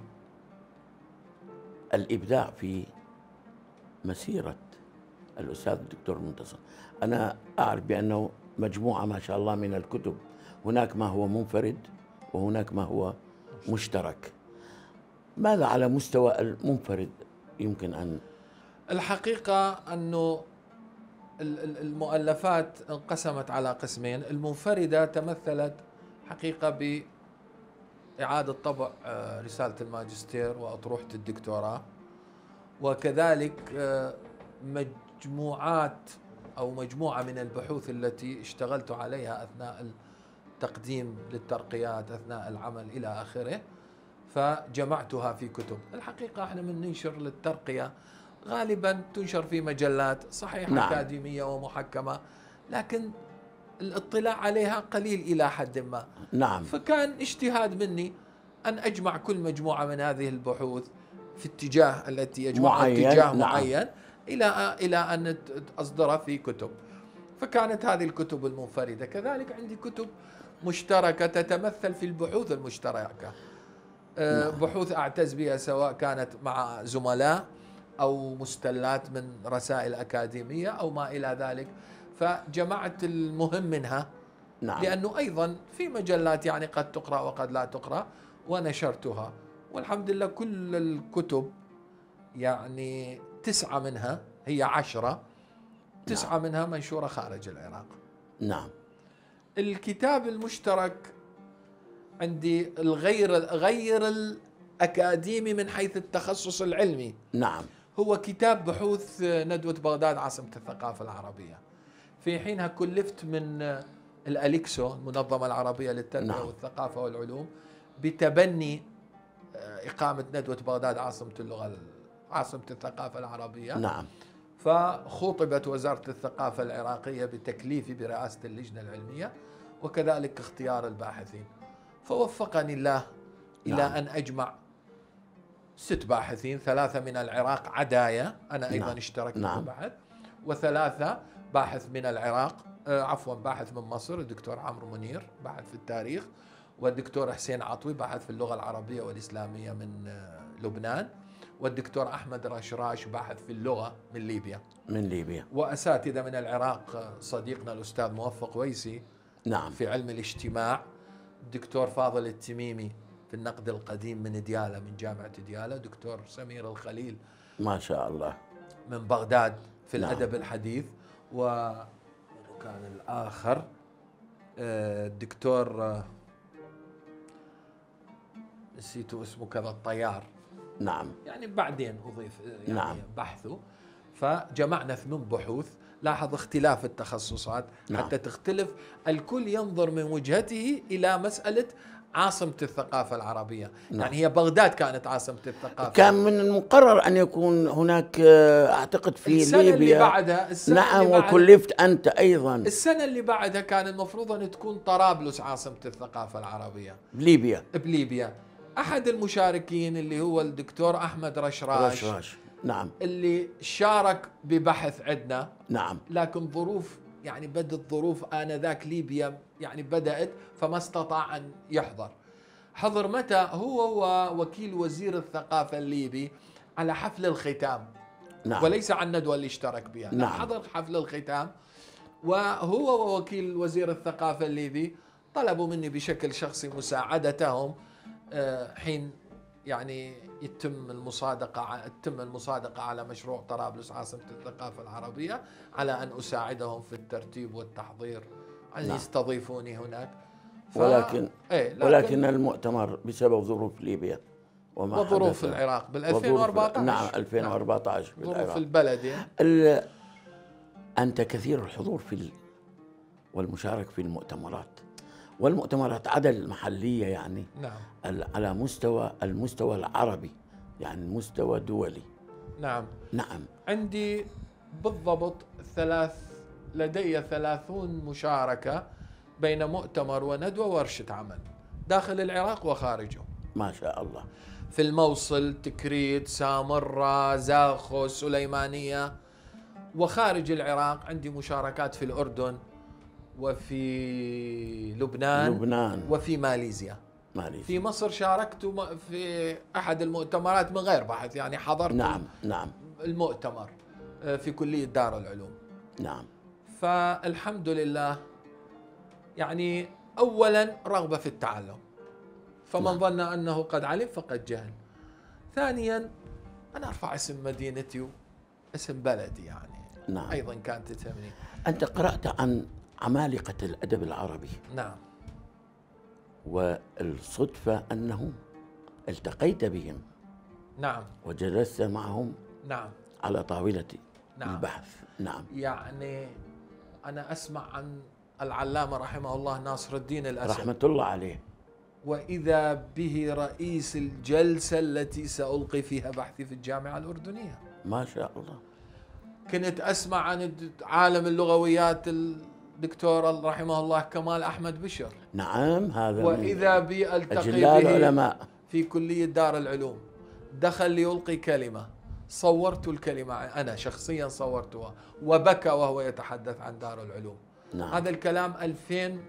الإبداع في مسيرة الأستاذ الدكتور منتصر. أنا أعرف بأنه مجموعة ما شاء الله من الكتب، هناك ما هو منفرد وهناك ما هو مشترك. ماذا على مستوى المنفرد يمكن أن؟ الحقيقة أنه المؤلفات انقسمت على قسمين. المنفردة تمثلت حقيقة بإعادة طبع رسالة الماجستير وأطروحة الدكتوراه، وكذلك مجموعات أو مجموعة من البحوث التي اشتغلت عليها أثناء التقديم للترقيات أثناء العمل إلى آخره، فجمعتها في كتب. الحقيقة احنا من ننشر للترقية غالبا تنشر في مجلات صحيح نعم. أكاديمية ومحكمة، لكن الاطلاع عليها قليل إلى حد ما. نعم. فكان اجتهاد مني أن أجمع كل مجموعة من هذه البحوث في اتجاه التي يجمعها معين. اتجاه نعم. معين إلى إلى أن أصدرها في كتب. فكانت هذه الكتب المنفردة. كذلك عندي كتب مشتركة تتمثل في البحوث المشتركة. نعم. بحوث أعتز بها سواء كانت مع زملاء أو مستلات من رسائل أكاديمية أو ما إلى ذلك، فجمعت المهم منها. نعم. لأنه أيضا في مجلات يعني قد تقرأ وقد لا تقرأ، ونشرتها والحمد لله. كل الكتب يعني تسعة منها هي عشرة تسعة نعم. منها منشورة خارج العراق. نعم. الكتاب المشترك عندي الغير غير الأكاديمي من حيث التخصص العلمي. نعم. هو كتاب بحوث ندوة بغداد عاصمة الثقافة العربية. في حينها كلفت من الأليكسو المنظمة العربية للتربية نعم. والثقافة والعلوم بتبني إقامة ندوة بغداد عاصمة اللغة عاصمة الثقافة العربية. نعم. فخوطبت وزارة الثقافة العراقية بتكليفي برئاسة اللجنة العلمية وكذلك اختيار الباحثين. فوفقني الله إلى نعم. أن أجمع ست باحثين، ثلاثة من العراق عدايا، أنا أيضا نعم. اشتركت نعم. في البحث، وثلاثة باحث من العراق آه عفوا باحث من مصر الدكتور عمرو منير باحث في التاريخ، والدكتور حسين عطوي باحث في اللغة العربية والإسلامية من آه لبنان، والدكتور أحمد رشراش باحث في اللغة من ليبيا. من ليبيا. وأساتذة من العراق، صديقنا الأستاذ موفق ويسي نعم. في علم الاجتماع، الدكتور فاضل التميمي في النقد القديم من ديالى من جامعة ديالى، دكتور سمير الخليل ما شاء الله من بغداد في نعم. الأدب الحديث، وكان الآخر الدكتور نسيتوا اسمه كذا الطيار. نعم. يعني بعدين أضيف يعني نعم. بحثه. فجمعنا ثمان بحوث، لاحظ اختلاف التخصصات نعم. حتى تختلف، الكل ينظر من وجهته إلى مسألة عاصمة الثقافة العربية. نعم. يعني هي بغداد كانت عاصمة الثقافة، كان من المقرر أن يكون هناك أعتقد في السنة ليبيا اللي بعدها السنة نعم اللي بعدها وكلفت أنت أيضا. السنة اللي بعدها كان المفروض أن تكون طرابلس عاصمة الثقافة العربية بليبيا. بليبيا. أحد المشاركين اللي هو الدكتور أحمد رشراش, رشراش. نعم. اللي شارك ببحث عندنا. نعم. لكن ظروف يعني بدت ظروف آنذاك ليبيا يعني بدأت، فما استطاع أن يحضر. حضر متى؟ هو ووكيل وزير الثقافة الليبي على حفل الختام. نعم. وليس عن الندوة اللي اشترك بها. نعم. حضر حفل الختام، وهو ووكيل وزير الثقافة الليبي طلبوا مني بشكل شخصي مساعدتهم حين يعني يتم المصادقة تتم المصادقة على مشروع طرابلس عاصمة الثقافة العربية، على أن أساعدهم في الترتيب والتحضير، أن نعم. يستضيفوني هناك. ف... ولكن... إيه لكن ولكن المؤتمر بسبب ظروف ليبيا وما وظروف العراق بال ألفين وأربعة عشر. نعم ألفين وأربعة عشر نعم. ظروف البلد يعني. ال... أنت كثير الحضور في ال... والمشاركة في المؤتمرات، والمؤتمرات عدا المحلية يعني نعم. على مستوى المستوى العربي، يعني مستوى دولي. نعم. نعم. عندي بالضبط ثلاث لدي ثلاثون مشاركة بين مؤتمر وندوة ورشة عمل داخل العراق وخارجه. ما شاء الله. في الموصل، تكريت، سامرة، زاخو، سليمانية. وخارج العراق عندي مشاركات في الأردن وفي لبنان لبنان وفي ماليزيا. ماليزيا. في مصر شاركت في أحد المؤتمرات من غير بحث، يعني حضرت نعم نعم المؤتمر في كلية دار العلوم. نعم. فالحمد لله، يعني أولا رغبة في التعلم، فمن نعم. ظن أنه قد علم فقد جهل. ثانيا أنا أرفع اسم مدينتي واسم بلدي، يعني نعم. أيضا كانت تهمني. أنت قرأت عن عمالقة الأدب العربي. نعم. والصدفة أنه التقيت بهم. نعم. وجلست معهم. نعم. على طاولة نعم. البحث. نعم. يعني أنا أسمع عن العلامة رحمه الله ناصر الدين الأسد رحمة الله عليه، وإذا به رئيس الجلسة التي سألقي فيها بحثي في الجامعة الأردنية. ما شاء الله. كنت أسمع عن عالم اللغويات الدكتور رحمه الله كمال أحمد بشر. نعم. هذا وإذا بي ألتقي به العلماء في كلية دار العلوم. دخل ليلقي كلمة، صورت الكلمة أنا شخصيا صورتها، وبكى وهو يتحدث عن دار العلوم. نعم. هذا الكلام ألفين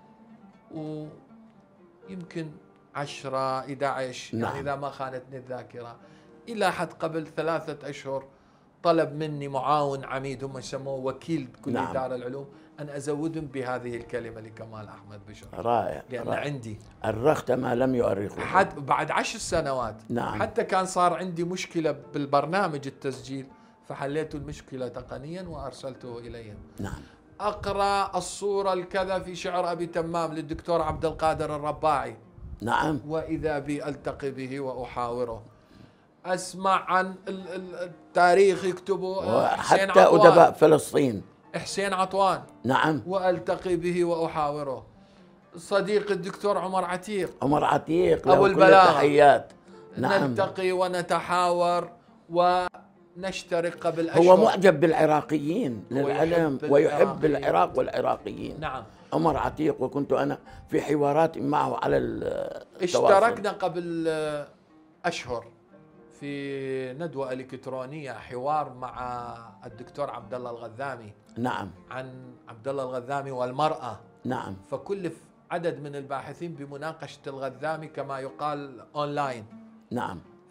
ويمكن عشرة إحدى عشر. نعم. يعني إذا ما خانتني الذاكرة. إلى حد قبل ثلاثة أشهر طلب مني معاون عميد، هم يسموه وكيل كلية نعم. دار العلوم، أن أزودهم بهذه الكلمة لكمال أحمد بشر. رائع. لأن رائع. عندي أرخت ما لم يؤرخه حتى بعد عشر سنوات. نعم. حتى كان صار عندي مشكلة بالبرنامج التسجيل، فحليت المشكلة تقنيا وأرسلته إليهم. نعم. أقرأ الصورة الكذا في شعر أبي تمام للدكتور عبد القادر الرباعي. نعم. وإذا بي ألتقي به وأحاوره. أسمع عن التاريخ يكتبه حسين حتى عطوان، أدباء فلسطين، حسين عطوان. نعم. وألتقي به وأحاوره. صديق الدكتور عمر عتيق عمر عتيق أبو البلاغة، تحيات. نعم. نلتقي ونتحاور ونشترك قبل أشهر. هو معجب بالعراقيين للعلم ويحب العراق والعراقيين. نعم. عمر عتيق، وكنت أنا في حوارات معه على التواصل. اشتركنا قبل أشهر في ندوة إلكترونية، حوار مع الدكتور عبد الله الغذامي. نعم. عن عبد الله الغذامي والمرأة. نعم. فكلف عدد من الباحثين بمناقشة الغذامي كما يقال أونلاين. نعم.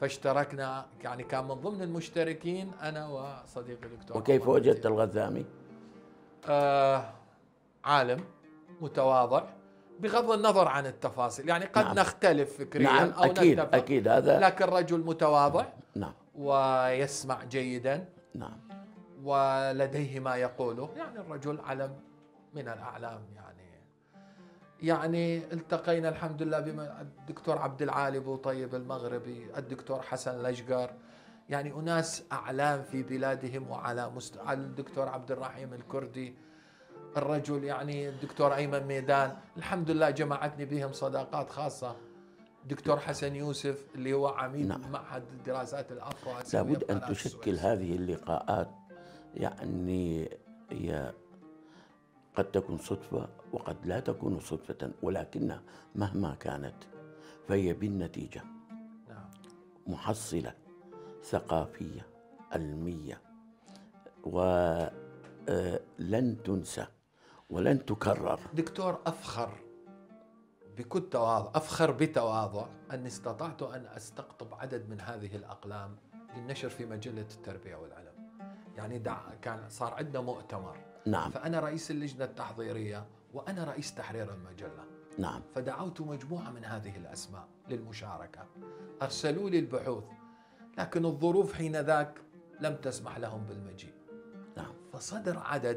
فاشتركنا، يعني كان من ضمن المشتركين أنا وصديقي الدكتور. وكيف وجدت الغذامي؟ آه عالم متواضع بغض النظر عن التفاصيل، يعني قد نعم. نختلف فكريا نعم أو أكيد نتفق، أكيد هذا، لكن رجل متواضع. نعم ويسمع جيدا. نعم. ولديه ما يقوله، يعني الرجل علم من الأعلام. يعني يعني التقينا الحمد لله بما الدكتور عبد العالي بوطيب المغربي، الدكتور حسن لشقر، يعني أناس أعلام في بلادهم. وعلى مستوى الدكتور عبد الرحيم الكردي، الرجل يعني الدكتور أيمن ميدان، الحمد لله جمعتني بهم صداقات خاصة. الدكتور حسن يوسف اللي هو عميد نعم. معهد الدراسات الأفرو آسيوية. لابد أن تشكل هذه اللقاءات، يعني هي قد تكون صدفة وقد لا تكون صدفة، ولكنها مهما كانت فهي بالنتيجة نعم. محصلة ثقافية علمية، ولن تنسى ولن تكرر. دكتور، أفخر بكل تواضع، أفخر بتواضع أني استطعت أن أستقطب عدد من هذه الأقلام للنشر في مجلة التربية والعلم. يعني دع كان صار عندنا مؤتمر. نعم. فأنا رئيس اللجنة التحضيرية وأنا رئيس تحرير المجلة. نعم. فدعوت مجموعة من هذه الأسماء للمشاركة، أرسلوا لي البحوث، لكن الظروف حين ذاك لم تسمح لهم بالمجيء. نعم. فصدر عدد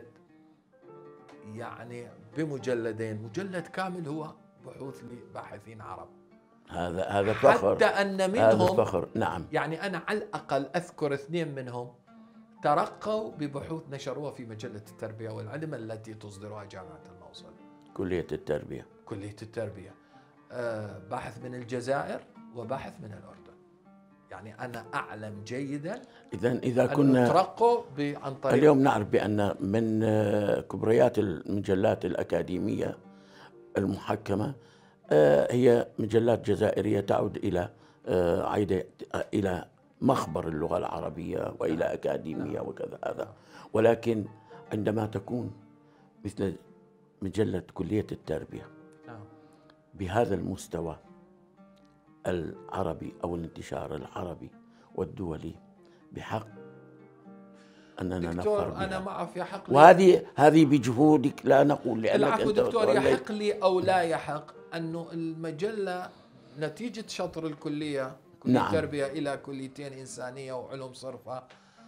يعني بمجلدين، مجلد كامل هو بحوث لباحثين عرب. هذا هذا فخر، حتى أن منهم هذا فخر. نعم. يعني أنا على الأقل أذكر اثنين منهم ترقوا ببحوث نشروها في مجلة التربية والعلم التي تصدرها جامعة الموصل، كلية التربية. كلية التربية. آه باحث من الجزائر وباحث من الأردن. يعني أنا أعلم جيدا إذا إذا أن كنا ترقوا عن طريق. اليوم نعرف بأن من كبريات المجلات الأكاديمية المحكمة هي مجلات جزائرية تعود إلى عودة إلى مخبر اللغة العربية وإلى أكاديمية وكذا هذا. ولكن عندما تكون مثل مجلة كلية التربية بهذا المستوى العربي أو الانتشار العربي والدولي، بحق أننا دكتور نفخر أنا بها. معه في حق لي. وهذه هذه بجهودك، لا نقول لأنك العفو أنت دكتور، توليت. يحق لي أو لا يحق أنه المجلة نتيجة شطر الكلية، كلية نعم. التربية إلى كليتين إنسانية وعلوم صرفة،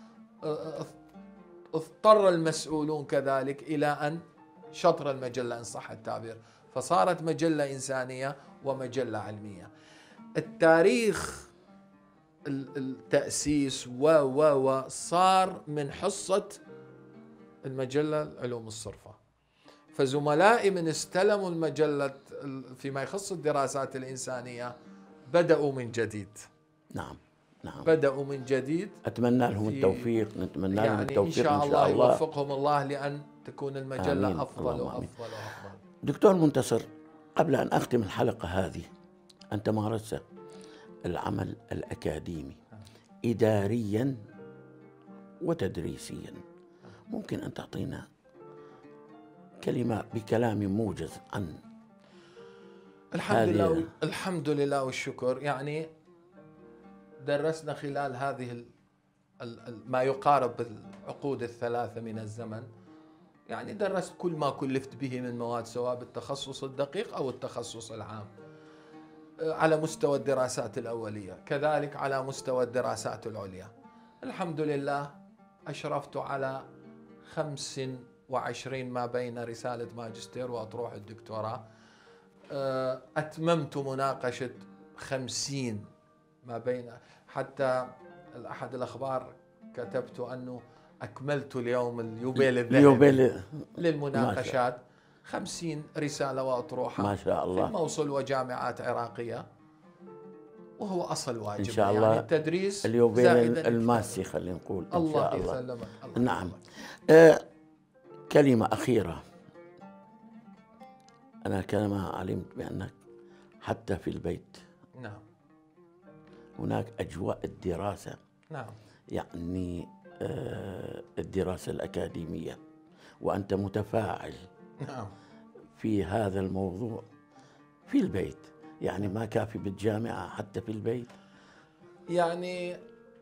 اضطر المسؤولون كذلك إلى أن شطر المجلة إن صح التعبير، فصارت مجلة إنسانية ومجلة علمية. التاريخ التأسيس و و و صار من حصة المجلة العلوم الصرفة. فزملائي من استلموا المجلة فيما يخص الدراسات الإنسانية بدأوا من جديد. نعم نعم. بدأوا من جديد. أتمنى لهم التوفيق، نتمنى لهم يعني التوفيق إن شاء الله, الله يوفقهم الله لأن تكون المجلة آمين. أفضل وأفضل وأفضل. دكتور منتصر، قبل أن أختم الحلقة هذه، أنت مارست العمل الأكاديمي إداريا وتدريسيا، ممكن أن تعطينا كلمة بكلام موجز عن الحمد لله الحمد لله والشكر. يعني درسنا خلال هذه ال ال ما يقارب العقود الثلاثة من الزمن، يعني درست كل ما كلفت به من مواد، سواء بالتخصص الدقيق أو التخصص العام، على مستوى الدراسات الأولية، كذلك على مستوى الدراسات العليا. الحمد لله أشرفت على خمس وعشرين ما بين رسالة ماجستير وأطروحة الدكتوراه. أتممت مناقشة خمسين ما بين، حتى أحد الأخبار كتبت أنه أكملت اليوم اليوبيل الذهبي للمناقشات، خمسين رسالة وأطروحة ما شاء الله في الموصل وجامعات عراقية، وهو أصل واجب إن شاء الله. يعني التدريس اليوبيل الماسي خلينا نقول إن الله شاء الله. يسلمك. الله نعم. آه كلمة أخيرة، أنا كما علمت بأنك حتى في البيت نعم هناك أجواء الدراسة، نعم يعني آه الدراسة الأكاديمية، وأنت متفاعل نعم في هذا الموضوع في البيت، يعني ما كافي بالجامعة حتى في البيت. يعني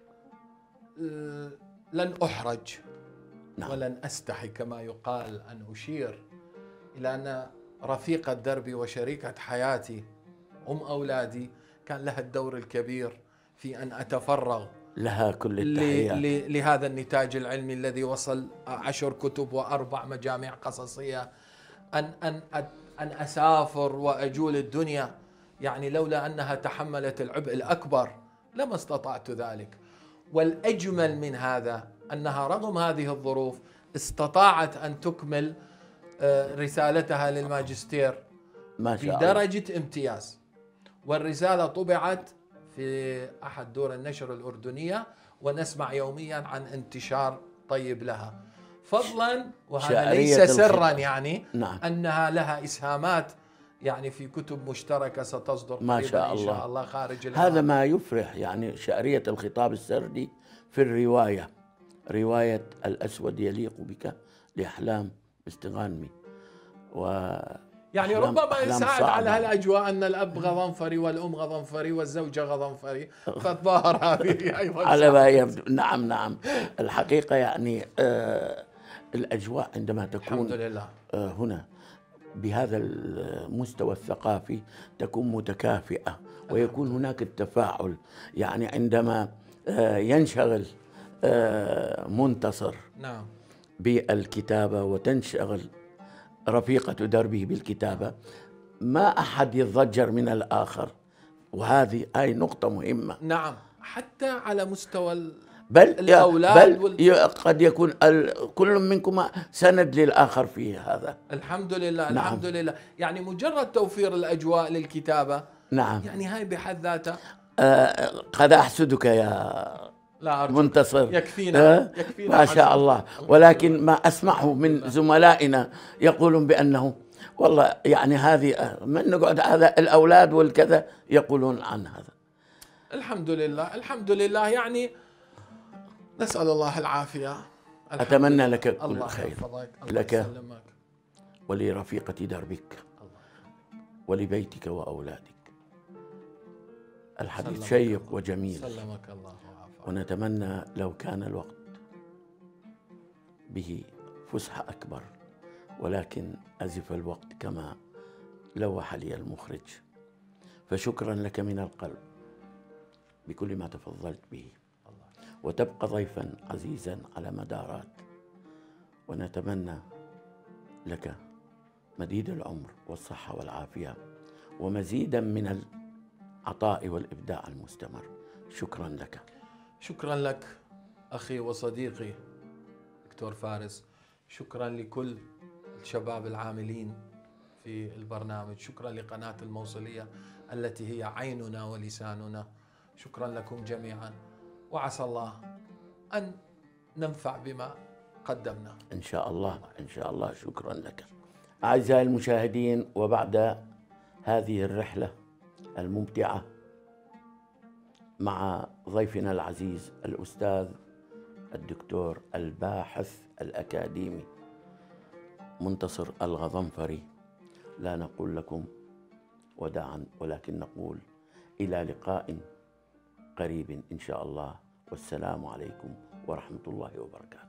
لن أحرج نعم. ولن أستحي كما يقال أن أشير إلى أن رفيقة دربي وشريكة حياتي أم أولادي كان لها الدور الكبير في أن أتفرغ لها كل التحيات لهذا النتاج العلمي الذي وصل عشر كتب وأربع مجامع قصصية، أن أن أن أسافر وأجول الدنيا. يعني لولا أنها تحملت العبء الأكبر لما استطعت ذلك. والأجمل من هذا أنها رغم هذه الظروف استطاعت أن تكمل رسالتها للماجستير ما شاء الله بدرجة امتياز، والرسالة طبعت في أحد دور النشر الأردنية، ونسمع يوميا عن انتشار طيب لها، فضلا وهذا ليس سرا يعني نعم. أنها لها إسهامات يعني في كتب مشتركة ستصدر ما شاء إن الله. شاء الله خارج هذا الإمام. ما يفرح يعني شعرية الخطاب السردي في الرواية، رواية الأسود يليق بك لأحلام استغانمي، و يعني ربما يساعد على هالأجواء أن الأب غضنفري والأم غضنفري والزوجة غضنفري، فالظاهر هذه أيضا على ما يبدو. نعم نعم الحقيقة يعني آه الأجواء عندما تكون الحمد لله آه هنا بهذا المستوى الثقافي تكون متكافئة، ويكون هناك التفاعل. يعني عندما آه ينشغل آه منتصر نعم بالكتابة وتنشغل رفيقة دربه بالكتابة، ما أحد يتضجر من الآخر، وهذه أي نقطة مهمة. نعم، حتى على مستوى بل الأولاد بل وال... قد يكون ال... كل منكما سند للآخر في هذا. الحمد لله. نعم. الحمد لله. يعني مجرد توفير الأجواء للكتابة نعم يعني هاي بحد ذاتها. آه قد أحسدك يا لا أرجو. منتصر. يكفينا, آه يكفينا ما شاء الله. ولكن ما أسمعه من زملائنا يقولون بأنه والله يعني هذه من نقعد هذا الأولاد والكذا يقولون عن هذا. الحمد لله الحمد لله. يعني نسأل الله العافية. أتمنى لك كل خير، لك يسلمك. ولرفيقة دربك ولبيتك وأولادك. الحديث شيق وجميل، سلمك الله وعافاك. ونتمنى لو كان الوقت به فسحة أكبر، ولكن أزف الوقت كما لوح لي المخرج. فشكرا لك من القلب بكل ما تفضلت به، وتبقى ضيفا عزيزا على مدارات، ونتمنى لك مديد العمر والصحة والعافية ومزيدا من العطاء والإبداع المستمر. شكرا لك. شكرا لك أخي وصديقي دكتور فارس. شكرا لكل الشباب العاملين في البرنامج. شكرا لقناة الموصلية التي هي عيننا ولساننا. شكرا لكم جميعا، وعسى الله أن ننفع بما قدمنا إن شاء الله. إن شاء الله. شكرا لك. أعزائي المشاهدين، وبعد هذه الرحلة الممتعة مع ضيفنا العزيز الأستاذ الدكتور الباحث الأكاديمي منتصر الغضنفري، لا نقول لكم وداعا، ولكن نقول إلى لقاء قريب إن شاء الله، والسلام عليكم ورحمة الله وبركاته.